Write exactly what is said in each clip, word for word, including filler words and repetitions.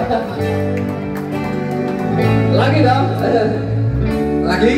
Lagi dong. Lagi.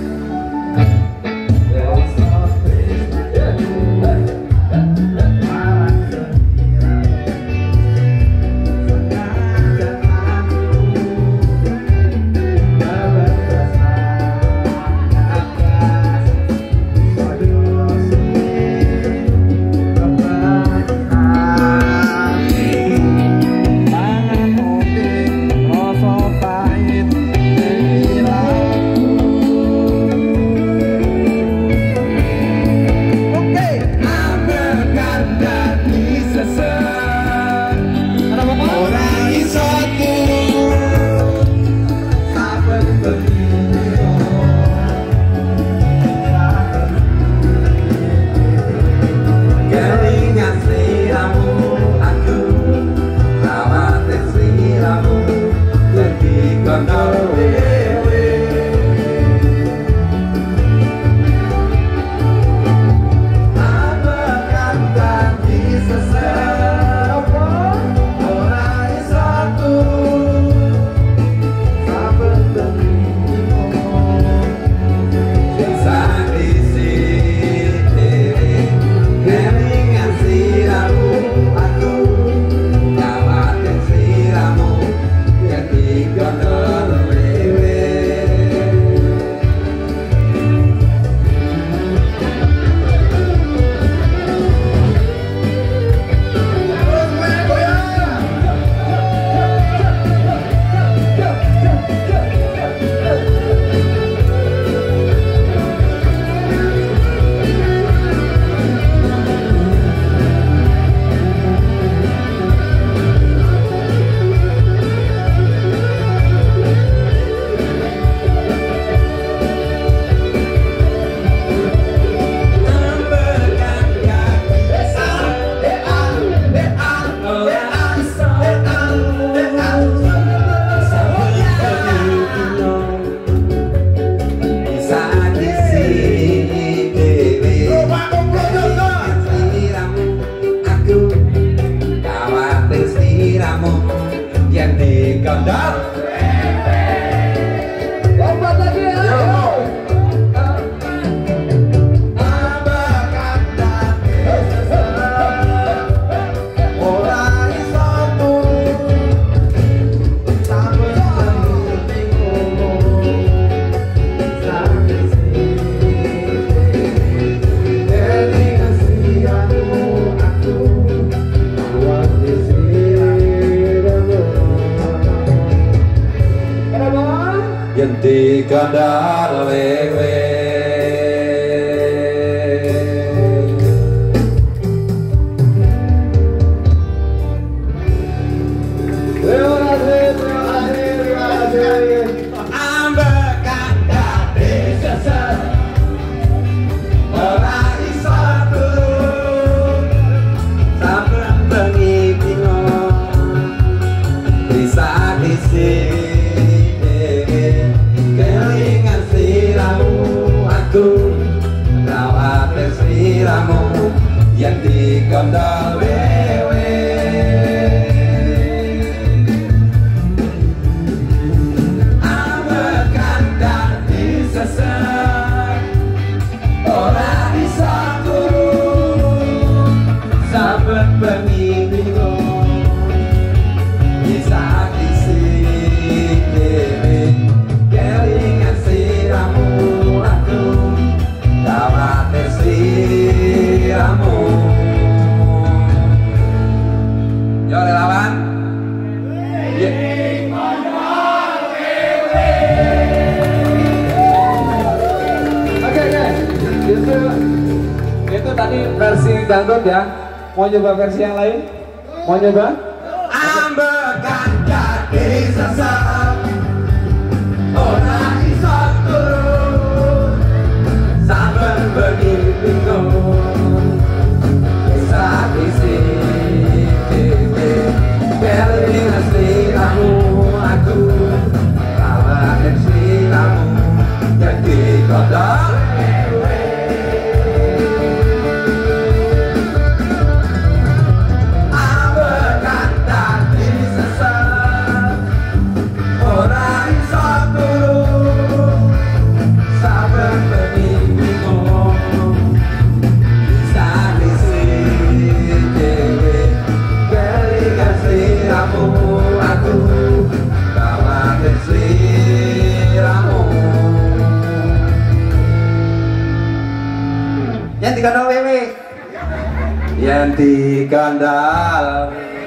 Gandar lewe yang digandal wewe ambek kandang disesek ora bisa turu saben bengi bingung bisa disik dewe kelingan siramu aku khawatir siramu. Yo relawan. Yeah. Oke oke. Itu itu tadi versi dangdut ya. Mau nyoba versi yang lain? Mau nyoba? Ambekan kaki sesak ora iso turu saben bengi bingung bisa disik dewe kelingan siramu aku khawatir siramu jadi kodok ambekan kaki yen dikandal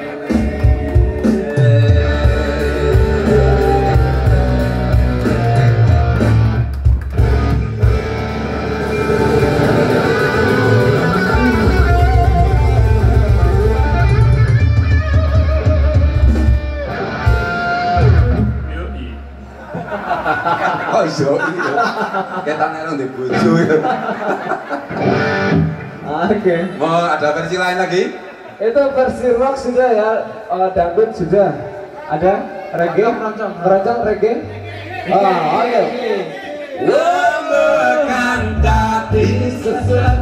oh iya iya ketane nang di bojo ya. Oke. Mau ada versi lain lagi? Itu versi rock sudah ya, uh, dangdut sudah. Ada reggae, keroncong reggae. Ah, oke. Lembekan dadi sesat,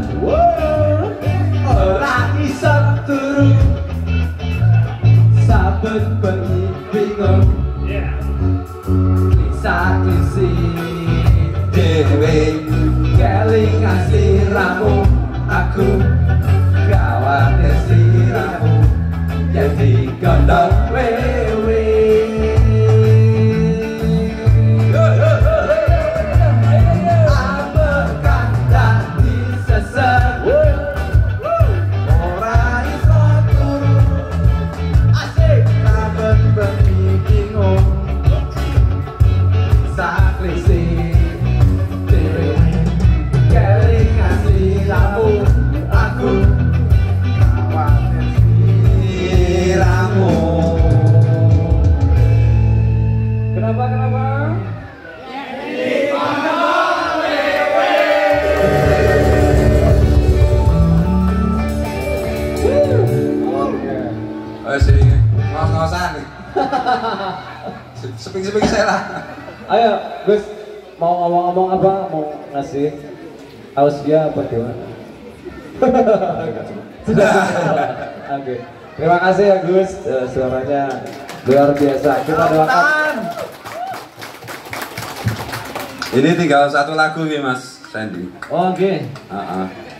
ora iso turu, saben bengi bingung. Saklisi dewe kelingan sliramu aku khawatir sliramu jadi gondong wewe ambekan dadi sesat ora iso turu asik saben bengi bingung saklisi dewe kelingan sliramu aku khawatir sliramu. Kenapa kenapa? Oh sih, ngos-ngosan. Seping-seping saya lah. Ayo, Gus, mau ngomong-ngomong apa? Mau ngasih ausia apa gimana? Oke, terima kasih ya Gus, uh, suaranya luar biasa. Kita doakan. Ini tinggal satu lagu nih Mas Sandy. Oh, oke. Uh -uh.